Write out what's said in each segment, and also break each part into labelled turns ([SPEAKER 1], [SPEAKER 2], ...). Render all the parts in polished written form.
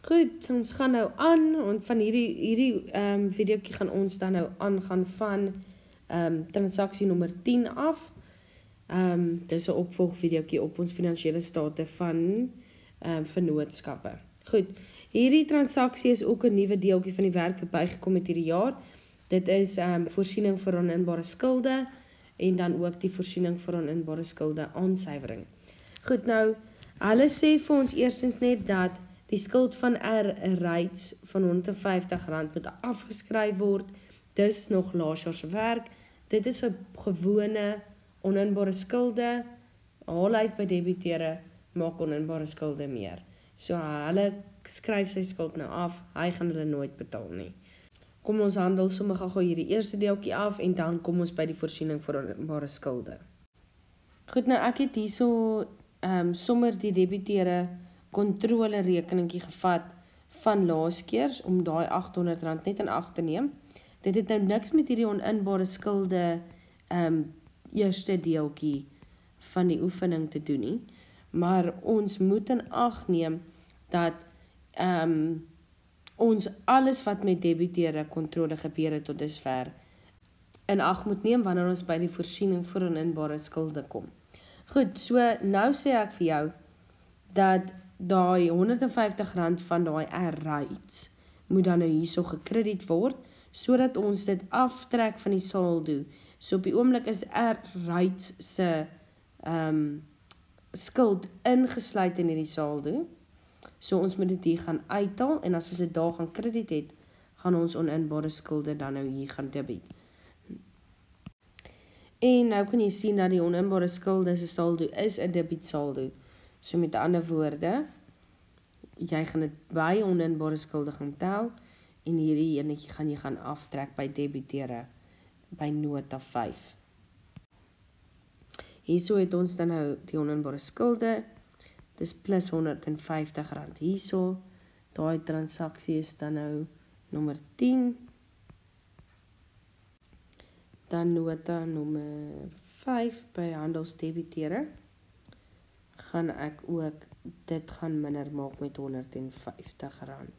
[SPEAKER 1] Goed, ons gaan nou aan, want van hierdie videoetjie gaan ons dan nou aangaan van transaksie nommer 10 af. Dis 'n opvolgvideoetjie op ons finansiële state van vennootskappe. Goed, hierdie transaksie is ook 'n nuwe deeltjie van die werk wat bygekom het hierdie jaar. Dit is voorsiening vir oninbare skulde en dan ook die voorsiening vir oninbare skulde aansuiwering. Goed, nou, hulle sê vir ons eerstens net dat die skuld van R-Rights van R150 moet afgeskryf word. Dis nog laas jaar se werk. Dit is 'n gewone oninbare skulde. Haal uit by debiteure, maak oninbare skulde meer. So hulle skryf sy skuld nou af, hy gaan hulle nooit betaal nie. Kom ons handel sommer gou hierdie eerste deeltjie af en dan kom ons by die voorsiening vir oninbare skulde. Goed, nou ek het hierso sommer die debiteure kontrole rekeningkie gevat van laas keer om daai R800 net in ag te neem. Dit het nou niks met hierdie oninbare skulde eerste deeltjie van die oefening te doen nie, maar ons moet in ag neem dat ons alles wat met debiteure kontrole gebeur het tot dusver in ag moet neem wanneer ons by die voorsiening vir oninbare skulde kom. Goed, so nou sê ek vir jou dat daai R150 van daai R-Rights moet dan nou hierso gekrediet word, sodat ons dit aftrek van die saldo. So op die oomblik is R-Rights se skuld ingesluit in hierdie saldo. So ons moet dit hier gaan uithaal en as ons dit daar gaan krediet het, gaan ons oninbare skulde dan nou hier gaan debiet. En nou kan jy sien dat die oninbare skulde se saldo is 'n debiet saldo. So met ander woorde, jy gaan dit by oninbare skulde gaan tel en hierdie enetjie gaan jy gaan aftrek by debiteure by nota 5. Hierso het ons dan nou die oninbare skulde, dis plus R150 hierso. Daai transaksie is dan nou nommer 10. Dan nota nommer 5 by handelsdebiteure. Gaan ek ook dit gaan minder maak met R150.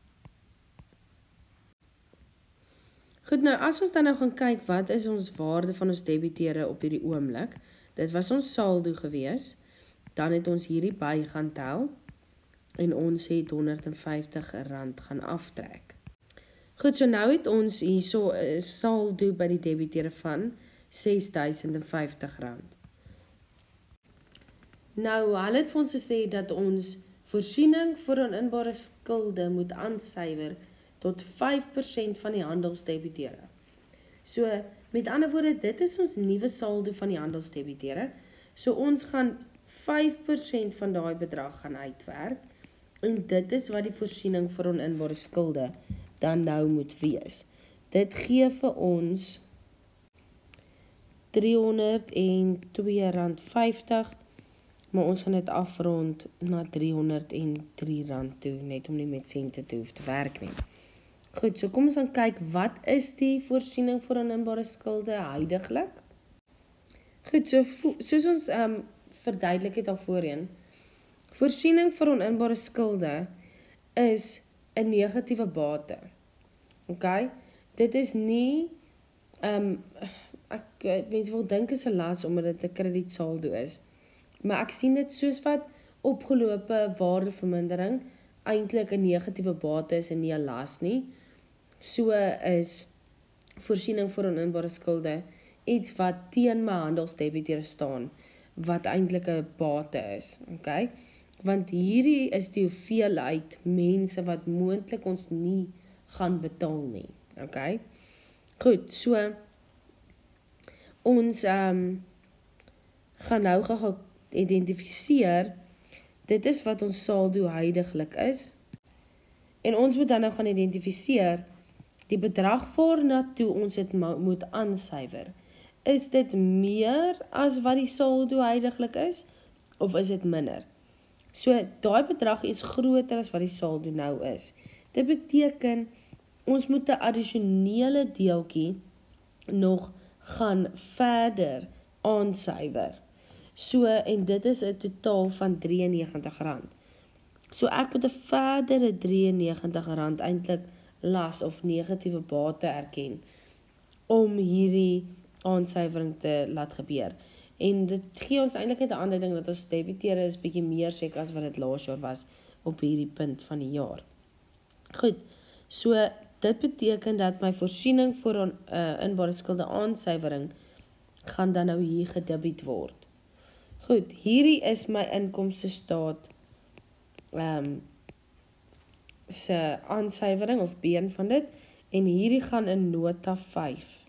[SPEAKER 1] Goed, nou as ons dan nou gaan kyk wat is ons waarde van ons debiteure op hierdie oomblik, dit was ons saldo gewees, dan het ons hierdie by gaan tel en ons het R150 gaan aftrek. Goed, so nou het ons hierso 'n saldo by die debiteure van R6050. Nou, hulle het vir ons gesê dat ons voorsiening vir oninbare skulde moet aansuiwer tot 5% van die handelsdebiteure. So, met ander woorde, dit is ons nuwe saldo van die handelsdebiteure. So, ons gaan 5% van daai bedrag gaan uitwerk en dit is wat die voorsiening vir oninbare skulde dan nou moet wees. Dit gee vir ons R302.50, maar ons gaan dit afrond na R303 toe, net om nie met sente te hoef te werk nie. Goed, so kom ons gaan kyk, wat is die voorsiening vir oninbare skulde huidiglik? Goed, soos ons verduidelik het al voorheen, voorsiening vir oninbare skulde is 'n negatiewe bate. Okay? Dit is nie, mense wil dink is 'n las omdat dit 'n kredietsaldo is. Maar ek sien dit soos wat opgelope waardevermindering eintlik 'n negatiewe bate is en nie 'n las nie. So is voorsiening vir oninbare skulde iets wat teen my handelsdebiteure staan, wat eintlik 'n bate is. Okay? Want hierdie is die hoeveelheid mense wat moontlik ons nie gaan betaal nie. Okay? Goed, so ons gaan nou gaan identifiseer, dit is wat ons saldo huidiglik is, en ons moet dan nou gaan identifiseer, die bedrag waarna toe ons dit moet aansuiwer, is dit meer as wat die saldo huidiglik is, of is dit minder? So, daai bedrag is groter as wat die saldo nou is. Dit beteken, ons moet 'n addisionele deeltjie nog gaan verder aansuiwer. So, en dit is 'n totaal van R93. So ek moet 'n verdere R93 eintlik las of negatiewe bate erken om hierdie aansuiwering te laat gebeur. En dit gee ons eintlik net 'n aanduiding dat ons debiteure is bietjie meer sek as wat dit laas jaar was op hierdie punt van die jaar. Goed, so dit beteken dat my voorsiening vir inbare skulde aansuiwering gaan dan nou hier gedebiet word. Goed, hierdie is my inkomste staat se aansuiwering of been van dit en hierdie gaan in nota 5.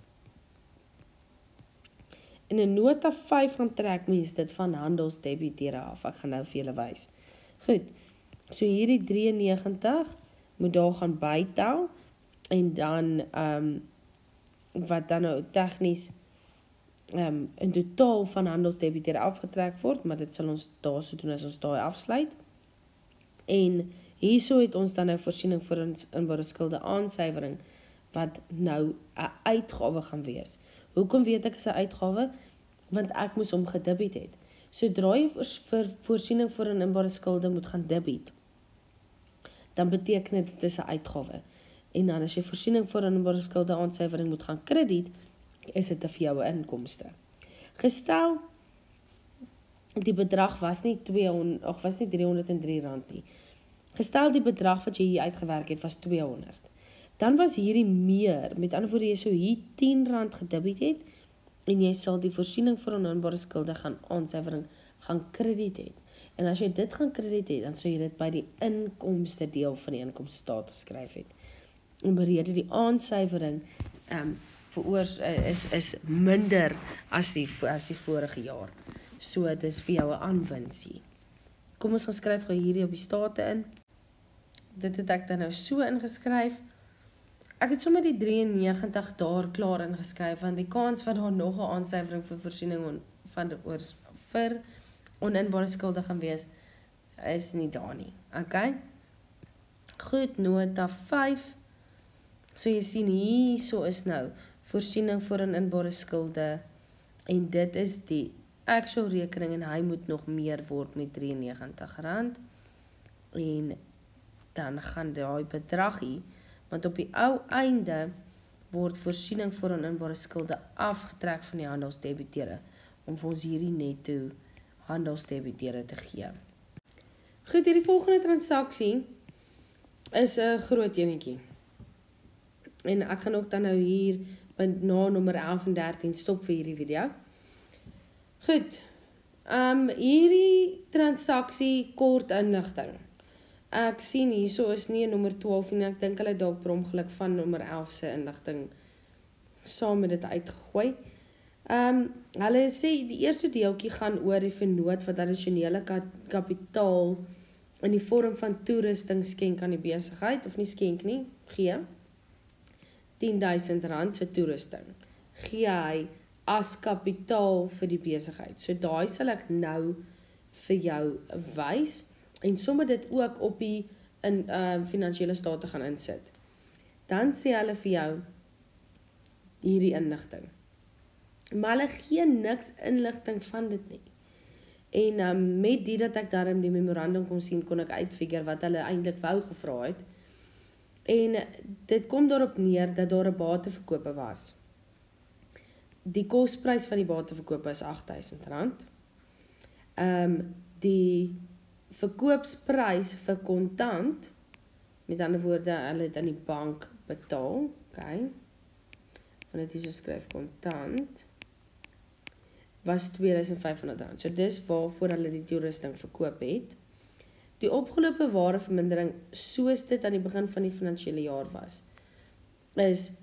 [SPEAKER 1] In 'n nota 5 gaan trek mens dit van handelsdebiteure af. Ek gaan nou vir julle wys. Goed, so hierdie 93 moet daar gaan bytel en dan wat dan nou tegnies in totaal van handelsdebiteure afgetrek word, maar dit sal ons daar so doen as ons daai afsluit. En hierso het ons dan nou voorsiening vir ons inbare skulde aansuiwering wat nou 'n uitgawe gaan wees. Hoekom weet ek is 'n uitgawe? Want ek moes hom gedebit het. Sodra jy vir voorsiening vir 'n inbare skulde moet gaan debit, dan beteken dit is 'n uitgawe. En dan as jy voorsiening vir 'n inbare skulde aansuiwering moet gaan krediet, is dit vir jou 'n inkomste. Gestel die bedrag was nie R303 nie. Gestel die bedrag wat jy hier uitgewerk het was 200. Dan was hierdie meer, met ander woorde jy sou hier R10 gedebit het en jy sal die voorsiening vir oninbare skulde gaan aansuiwering gaan krediet het. En as jy dit gaan krediet het, dan sou jy dit by die inkomste deel van die inkomstestaat geskryf het. En berede die aansuiwering is minder as die vorige jaar. So dit is vir jou 'n aanwinsie. Kom ons gaan skryf gou hierdie op die state in. Dit het ek dan nou so ingeskryf. Ek het sommer die 93 daar klaar ingeskryf, want die kans wat daar nog 'n aansuiwering vir voorsiening vir oninbare skulde gaan wees, is nie daar nie. Okay? Goed, nota 5. So jy sien hierso is nou voorsiening vir oninbare skulde en dit is die actual rekening en hy moet nog meer word met R93. En dan gaan daai bedrag hier, want op die ou einde word voorsiening vir oninbare skulde afgetrek van die handelsdebiteure om vir ons hierdie netto handelsdebiteure te gee. Goed, hierdie volgende transaksie is 'n groot enetjie. En ek gaan ook dan nou hier na nommer 11 en 13 stop vir hierdie video. Goed, hierdie transaksie kort inligting. Ek sien hierso is nie nommer 12 en ek dink hulle dalk per ongeluk van nommer 11 se inligting saam met dit uitgegooi. Hulle sê die eerste deeltjie gaan oor die vennoot wat addisionele kapitaal in die vorm van toerusting skenk aan die besigheid, of nie skenk nie, gee. R10,000 se toerusting gee hy as kapitaal vir die besigheid. So daai sal ek nou vir jou wys en sommer dit ook op die finansiële state gaan insit. Dan sê hulle vir jou hierdie inligting. Maar hulle gee niks inligting van dit nie. En met die dat ek daarom die memorandum kon sien, kon ek uitfigure wat hulle eintlik wou gevra het. En dit kom daarop neer dat daar 'n bateverkope was. Die kosprys van die bateverkope is R8,000. Die verkoopsprys vir kontant, met ander woorde, hulle het aan die bank betaal, okay, want dit hier so skryf kontant, was R2,500. So dis waarvoor hulle die toerusting verkoop het. Die opgelope warevermindering, soos dit aan die begin van die finansiële jaar was, is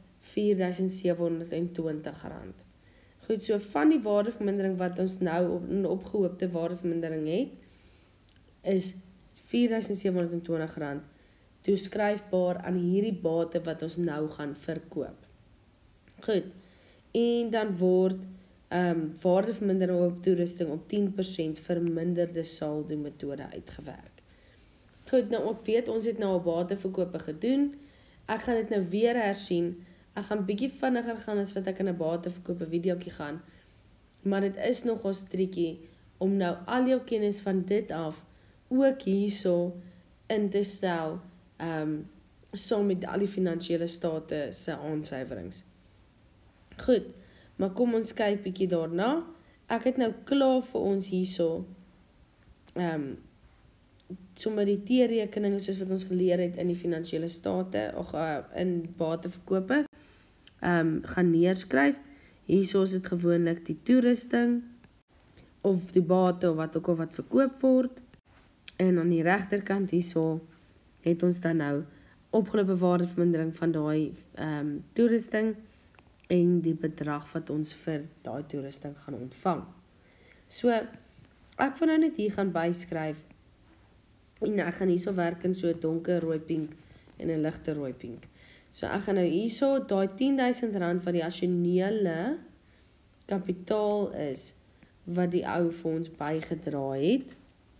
[SPEAKER 1] R4,720. Goed, so van die waardevermindering wat ons nou opgehoopte waardevermindering het, is R4,720 toeskryfbaar aan hierdie bate wat ons nou gaan verkoop. Goed, en dan word waardevermindering op toerusting op 10% verminderde saldo metode uitgewerk. Goed, nou ek weet, ons het nou al bateverkope gedoen. Ek gaan dit nou weer hersien. Ek gaan bietjie vinniger gaan as wat ek in 'n bateverkope videoetjie gaan. Maar dit is nogals triekie om nou al jou kennis van dit af ook hierso in te stel saam met al die finansiële state se aansuiwerings. Goed, maar kom ons kyk bietjie daarna. Ek het nou klaar vir ons hierso sommer die T-rekeninge soos wat ons geleer het in die finansiële state of in bateverkope gaan neerskryf. Hierso is dit gewoonlik die toerusting of die bate of wat ook al wat verkoop word. En aan die regterkant hierso het ons dan nou opgelope waardevermindering van daai toerusting en die bedrag wat ons vir daai toerusting gaan ontvang. So, ek wil nou net hier gaan byskryf en ek gaan hierso werk in so 'n donker rooi pink en 'n ligte rooi pink. So ek gaan nou hierso daai R10.000 wat die addisionele kapitaal is wat die ou vir ons bygedra het.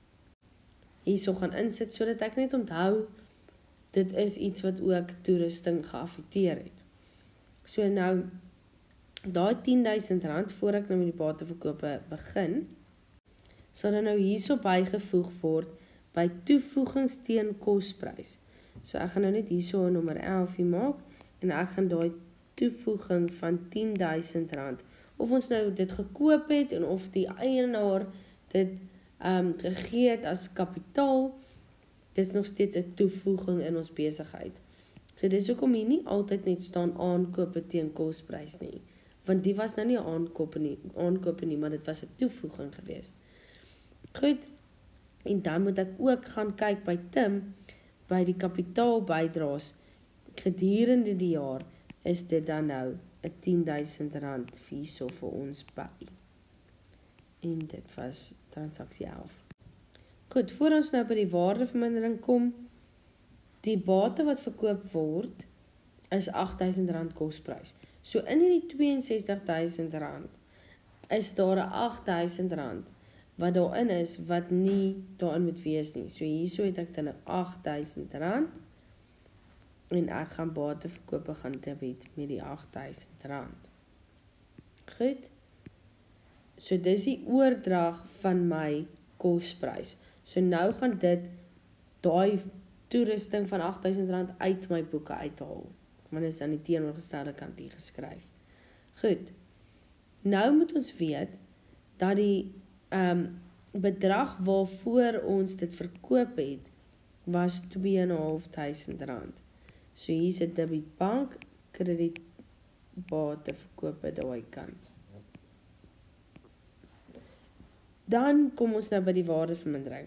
[SPEAKER 1] Hierso gaan insit sodat ek net onthou dit is iets wat ook toerusting geaffekteer het. So nou daai R10.000 voor ek nou met die bateverkope begin, sal dan nou hierso bygevoeg word by toevoegings teen kosprys. So ek gaan nou net hierso 'n nommer 11 maak en ek gaan daai toevoeging van R10.000 of ons nou dit gekoop het en of die eienaar dit gegee het as kapitaal, dis nog steeds 'n toevoeging in ons besigheid. So dis hoekom hier nie altyd net staan aankope teen kosprys nie, want die was nou nie 'n aankope nie, maar dit was 'n toevoeging geweest. Goed, en dan moet ek ook gaan kyk by Tim, by die kapitaalbydraes gedurende die jaar, is dit dan nou 'n R10.000 hierso vir ons by. En dit was transaksie 11. Goed, voor ons nou by die waardevermindering kom, die bate wat verkoop word, is R8.000 kosprys. So in hierdie R62.000 is daar 'n R8.000 wat daarin is, wat nie daarin moet wees nie. So hierso het ek dan nou R8.000 en ek gaan bateverkope gaan debiet met die R8.000. Goed. So dis die oordrag van my kosprys. So nou gaan dit daai toerusting van R8.000 uit my boeke uithaal. Want dit is aan die teenoorgestelde kant hier geskryf. Goed. Nou moet ons weet dat die bedrag waarvoor ons dit verkoop het, was R2.500. So hier is 'n debietbank, krediet, bate, verkope daai kant. Dan kom ons nou by die waardevermindering.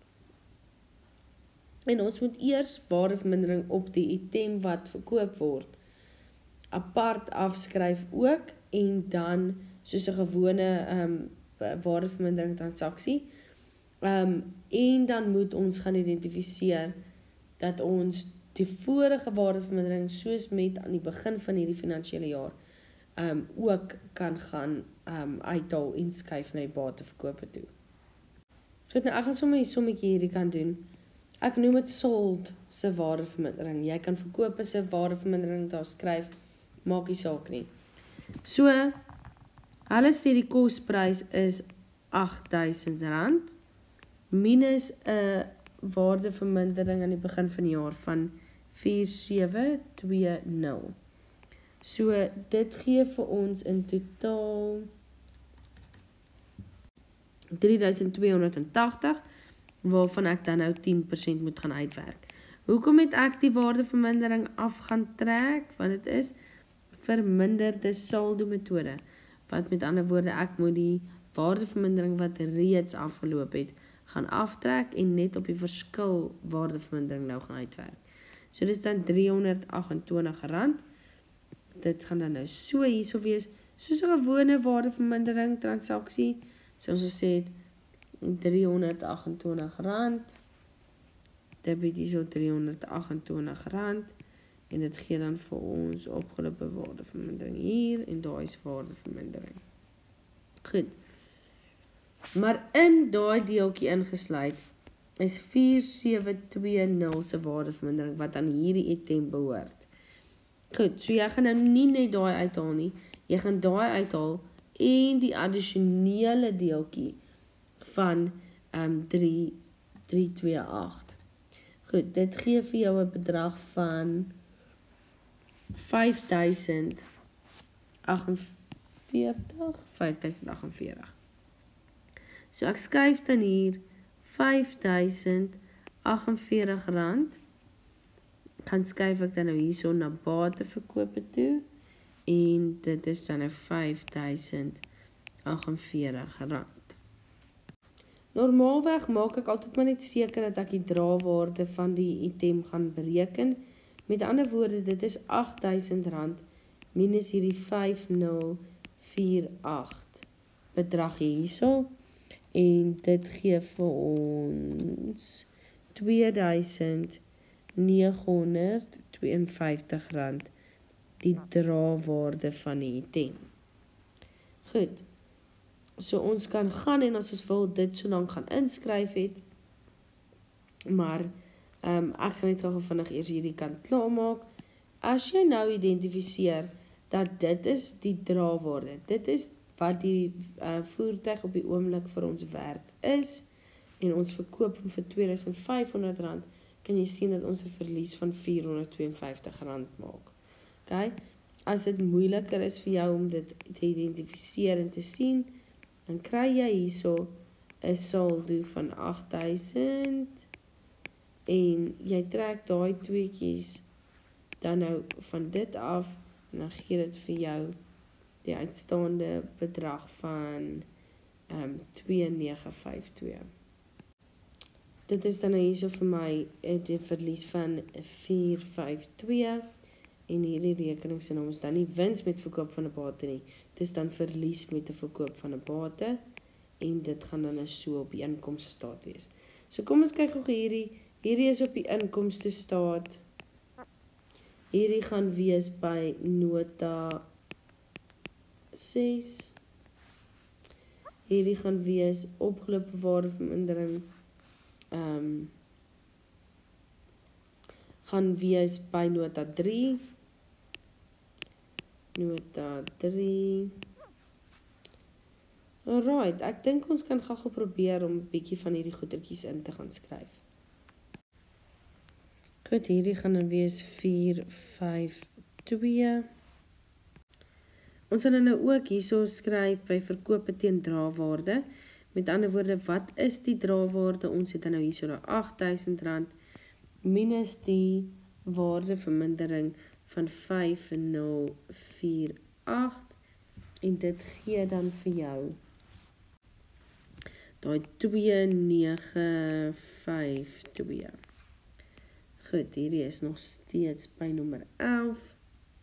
[SPEAKER 1] En ons moet eers waardevermindering op die item wat verkoop word apart afskryf ook en dan soos 'n gewone waardevermindering transaksie. En dan moet ons gaan identifiseer dat ons die vorige waardevermindering soos met aan die begin van hierdie finansiële jaar ook kan gaan uithaal en skuif na die bateverkope toe. So nou ek gaan sommer die sommetjie hierdie kan doen. Ek noem dit sold se waardevermindering. Jy kan verkope se waardevermindering daar skryf, maak nie saak nie. So hulle sê die kosprys is R8.000 minus 'n waardevermindering aan die begin van die jaar van 4720. So dit gee vir ons in totaal R3.280 waarvan ek dan nou 10% moet gaan uitwerk. Hoekom het ek die waardevermindering af gaan trek? Want dit is verminderde saldo metode. Wat met ander woorde, ek moet die waardevermindering wat reeds afgeloop het, gaan aftrek en net op die verskil waardevermindering nou gaan uitwerk. So dit is dan R328. Dit gaan dan nou so hierso wees, soos 'n gewone waardevermindering transaksie. So ons sê het R328. Debit is so R328 en dit gee dan vir ons opgelope waardevermindering hier en daar is waardevermindering. Goed. Maar in daai deeltjie ingesluit is 4720 se waardevermindering wat aan hierdie item behoort. Goed, so jy gaan nou nie net daai uithaal nie, jy gaan daai uithaal en die addisionele deeltjie van 328. Goed, dit gee vir jou 'n bedrag van 5.048. So ek skuif dan hier R5.048. Gaan skuif ek dan nou hierso na bateverkope toe. En dit is dan nou R5.048. Normaalweg maak ek altyd maar net seker dat ek die drawaarde van die item gaan bereken. Met ander woorde, dit is R8.000 minus hierdie 5048 bedrag hierso. En dit gee vir ons R2.952 die drawaarde van die item. Goed. So ons kan gaan en as ons wil dit so lank gaan inskryf het. Maar ek gaan net gou vinnig eers hierdie kant klaarmaak. As jy nou identifiseer dat dit is die drawaarde, dit is wat die voertuig op die oomblik vir ons werd is, en ons verkoop hom vir R2.500, kan jy sien dat ons 'n verlies van R452 maak. Okay? As dit moeiliker is vir jou om dit te identifiseer en te sien, dan kry jy hierso 'n saldo van 8.000 en jy trek daai tweeetjies dan nou van dit af en dan gee dit vir jou die uitstaande bedrag van 2.952. Dit is dan nou hierso vir my die verlies van 452 en hierdie rekening se naam is dan nie wins met verkoop van 'n bate nie. Dit is dan verlies met 'n verkoop van 'n bate en dit gaan dan so op die inkomste staat wees. So kom ons kyk gou hierdie is op die inkomste staat. Hierdie gaan wees by nota 6. Hierdie gaan wees opgelope waardevermindering gaan wees by nota 3. Nota 3. Alright, ek dink ons kan gou probeer om 'n bietjie van hierdie goedertjies in te gaan skryf. Goed, hierdie gaan dan wees 452. Ons gaan dan nou ook hierso skryf by verkope teen drawaarde. Met ander woorde, wat is die drawaarde? Ons het dan nou hierso na R8.000 minus die waardevermindering van 5048 en dit gee dan vir jou daai 2.952. Goed, hierdie is nog steeds by nommer 11.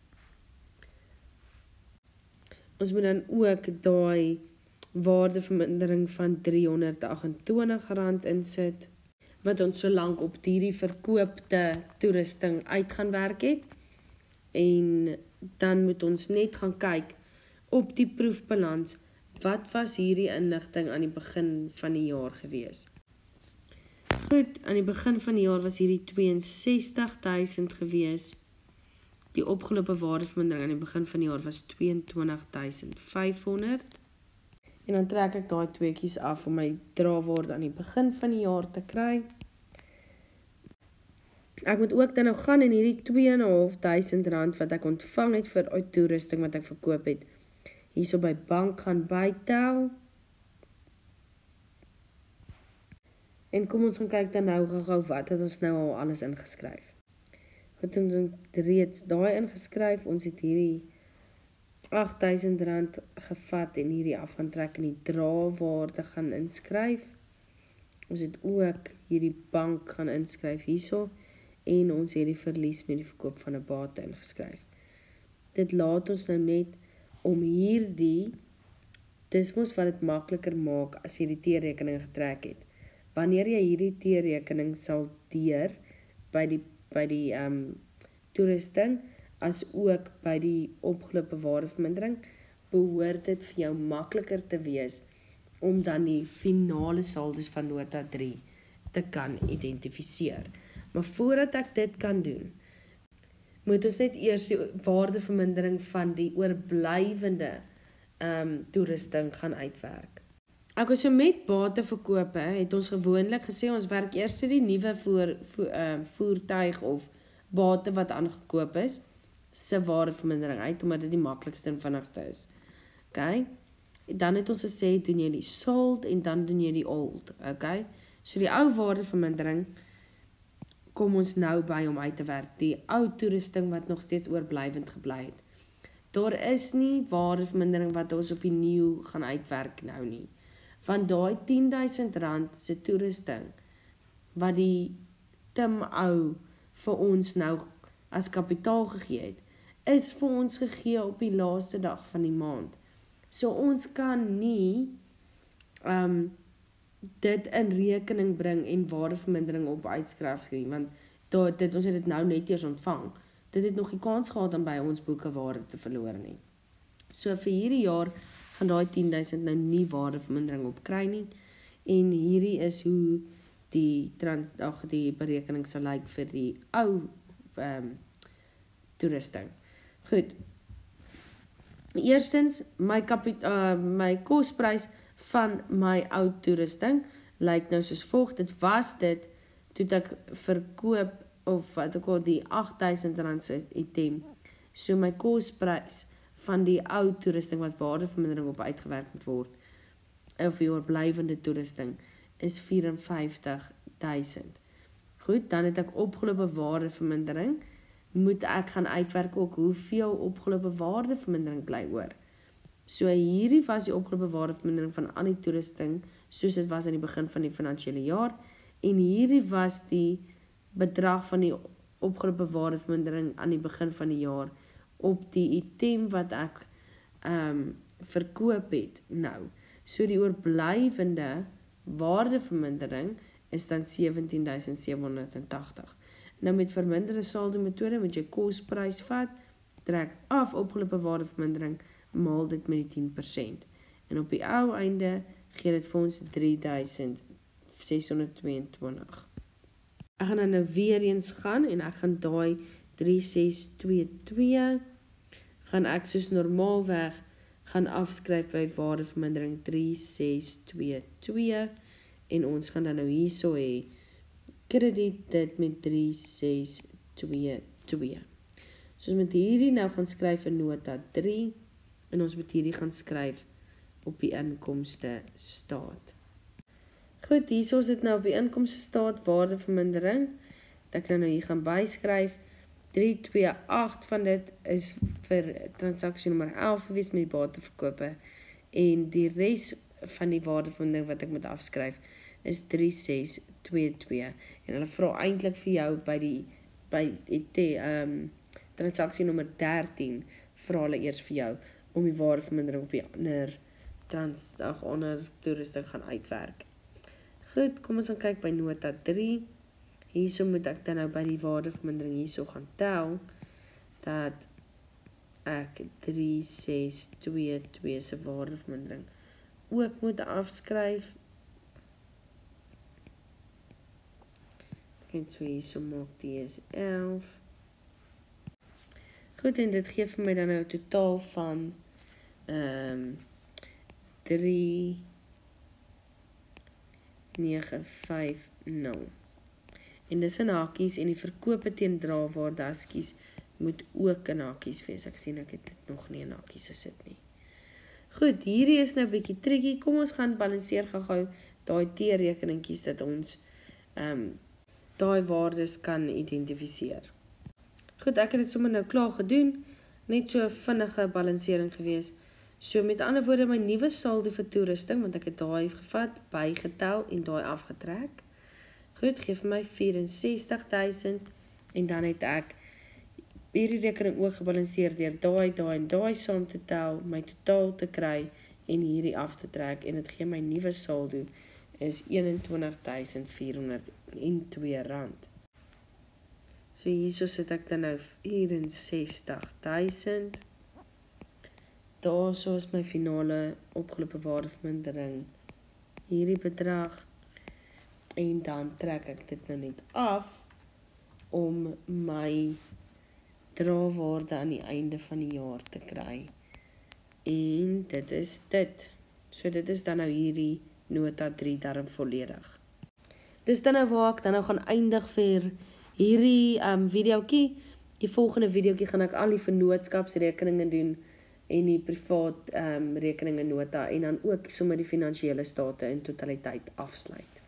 [SPEAKER 1] Ons moet dan ook daai waardevermindering van R328 insit, wat ons so lank op hierdie verkoopte toerusting uit gaan werk het. En dan moet ons net gaan kyk op die proefbalans, wat was hierdie inligting aan die begin van die jaar gewees? Goed, aan die begin van die jaar was hierdie 62.000 gewees. Die opgelope waardevermindering aan die begin van die jaar was 22.500. En dan trek ek daai tweeetjies af om my drawaarde aan die begin van die jaar te kry. Ek moet ook dan nou gaan en hierdie R2.500 wat ek ontvang het vir uit toerusting wat ek verkoop het, hierso by bank gaan bytel. En kom ons gaan kyk dan nou gou wat het ons nou al alles ingeskryf. Goed, ons het reeds daai ingeskryf, ons het hierdie R8.000 gevat en hierdie af gaan trek en die drawaarde gaan inskryf. Ons het ook hierdie bank gaan inskryf hierso en ons het die verlies met die verkoop van 'n bate ingeskryf. Dit laat ons nou net om hierdie, dis mos wat dit makliker maak as jy die T-rekening getrek het. Wanneer jy hierdie T-rekening sal deur by die toerusting, as ook by die opgelope waardevermindering, behoort dit vir jou makliker te wees om dan die finale saldos van nota 3 te kan identifiseer. Maar voordat ek dit kan doen, moet ons net eers die waardevermindering van die oorblywende toerusting gaan uitwerk. Ek so met bateverkope het ons gewoonlik gesê ons werk eers die nuwe voertuig of bate wat aangekoop is, se waardevermindering uit, omdat dit die maklikste en vinnigste is. Okay? Dan het ons gesê, doen jy die sold en dan doen jy die old. Okay? So die ou waardevermindering kom ons nou by om uit te werk. Die ou toerusting wat nog steeds oorblywend gebly het. Daar is nie waardevermindering wat ons op die nuwe gaan uitwerk nou nie. Want daai R10.000 se toerusting wat die Tim ou vir ons nou as kapitaal gegee het, is vir ons gegee op die laaste dag van die maand. So ons kan nie dit in rekening bring en waardevermindering op uitskryf nie, want ons het dit nou net eers ontvang. Dit het nog die kans gehad om by ons boeke waarde te verloor nie. So vir hierdie jaar gaan daai 10.000 nou nie waardevermindering op kry nie, en hierdie is hoe die berekening sal lyk vir die ou toerusting. Goed. Eerstens, my kosprys van my ou toerusting lyk nou soos volg. Dit was dit toe ek verkoop of wat ek al die R8.000 se item. So my kosprys van die ou toerusting wat waardevermindering op uitgewerk moet word, of die oorblywende toerusting, is R54.000. Goed, dan het ek opgelope waardevermindering, moet ek gaan uitwerk ook hoeveel opgelope waardevermindering bly oor. So hierdie was die opgelope waardevermindering van al die toerusting, soos dit was aan die begin van die finansiële jaar, en hierdie was die bedrag van die opgelope waardevermindering aan die begin van die jaar, op die item wat ek verkoop het nou. So die oorblywende waardevermindering is dan 17.780. Nou met verminderde saldo metode moet jy kosprys vat, trek af opgelope waardevermindering, maal dit met die 10%. En op die ou einde gee dit vir ons 3.622. Ek gaan nou weer eens gaan en ek gaan daai 3622 gaan ek soos normaalweg gaan afskryf by waardevermindering 3622 en ons gaan dan nou hierso hê krediet dit met 3622. So ons moet hierdie nou gaan skryf in nota 3 en ons moet hierdie gaan skryf op die inkomste staat. Goed, hierso is dit nou op die inkomste staat waardevermindering. Dat ek nou hier gaan byskryf. 328 van dit is vir transaksie nommer 11 gewees met die bateverkope en die res van die waardevermindering wat ek moet afskryf is 3622 en hulle vra eintlik vir jou by die transaksie nommer 13 vra hulle eers vir jou om die waardevermindering op die ander toerusting gaan uitwerk. Goed, kom ons gaan kyk by nota 3. Hierso moet ek dan nou by die waardevermindering hierso gaan tel, dat ek 3622 se waardevermindering ook moet afskryf. En so hierso maak die is 11. Goed, en dit gee vir my dan nou 'n totaal van 3950. En dis in hakies en die verkope teen draewaarde askies moet ook in hakies wees. Ek sien ek het dit nog nie in hakies gesit nie. Goed, hierdie is nou 'n bietjie tricky. Kom ons gaan balanseer gou daai T-rekeningkies dat ons daai waardes kan identifiseer. Goed, ek het dit sommer nou klaar gedoen. Net so 'n vinnige balansering gewees. So met ander woorde, my nuwe saldo vir toerusting, want ek het daai gevat, bygetel en daai afgetrek. Goed, gee vir my 64.000 en dan het ek hierdie rekening ook gebalanseer deur daai en daai saam te tel, my totaal te kry en hierdie af te trek en dit gee my nuwe saldo is R21.402. So hierso sit ek dan nou 64.000. Daarso is my finale opgelope waardevermindering hierdie bedrag. En dan trek ek dit nou net af om my draewaarde aan die einde van die jaar te kry. En dit is dit. So dit is dan nou hierdie nota 3 darm volledig. Dis dan nou waar ek dan nou gaan eindig vir hierdie videoetjie. Die volgende videoetjie gaan ek al die vennootskapsrekeninge doen en die privaat rekeninge nota en dan ook sommer die finansiële state in totaliteit afsluit.